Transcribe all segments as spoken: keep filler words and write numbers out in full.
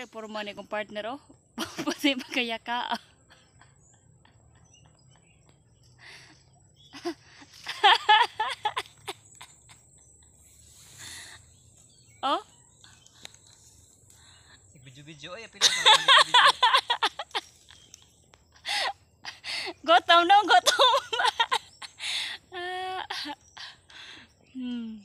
porma ni kong partner oh. Pwede magkaya ka. Oh? Video-video ay pila ka video. Gotom no, gotom. hmm.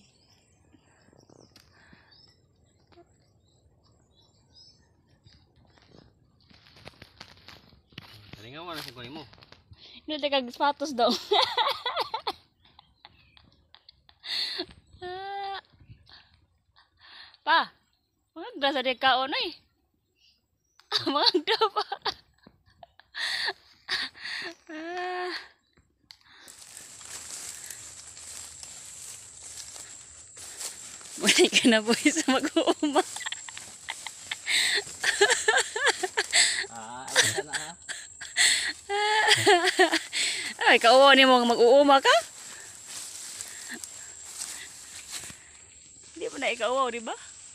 Nga wala sa kunin mo. Hindi kag sapatos daw. Pa, magda sa di kaon ay. Magda pa. Balik ka na boy sa mag-uuma. Ah, ay sana ha. Ay, kauwa ni mo mag-uuma ka? Hindi mo na ikaw, di ba?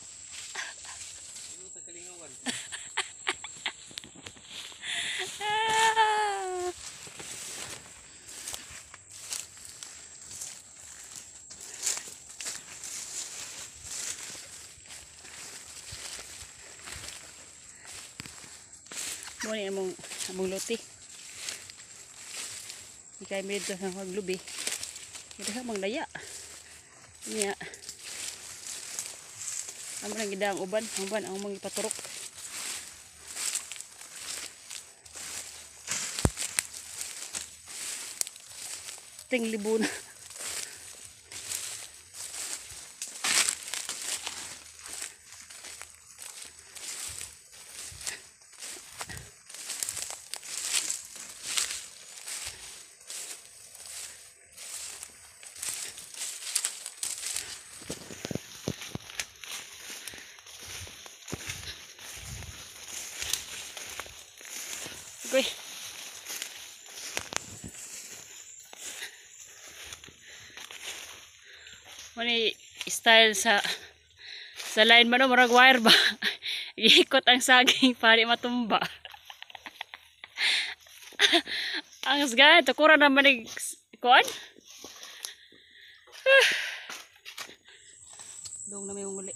Ano ta kalingawan? Muna yung among, among luti. Hindi kayo medyo sa maglubi. Hindi ka magdaya. Niya. Amo lang gida ang uban. Ang uban ang mga ipaturok. Ting libon. Okay. Mani style sa sa line man no murag wire ba. Iikot ang saging para matumba. Ang sgay to kura naman ni kuan. Dong na may uli.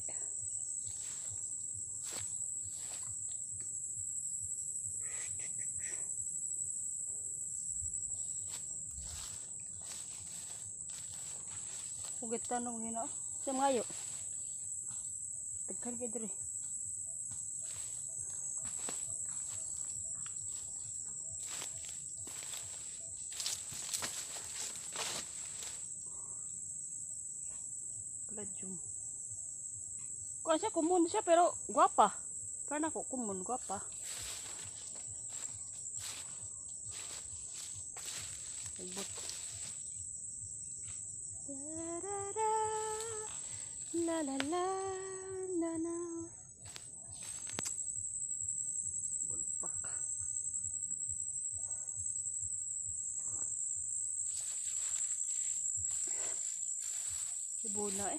Ugit tanong hina. Sa ngayo. Tagkan ka diri. Kalajum. Kuha siya, kumun siya pero guwapa. Parang ako kumun, guwapa. Ibot. La la la la la. Bulpak. Ibo na eh.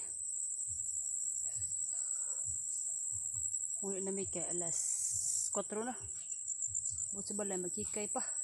Muli na may kay alas kwatro na. Buti sa balay magkikay pa.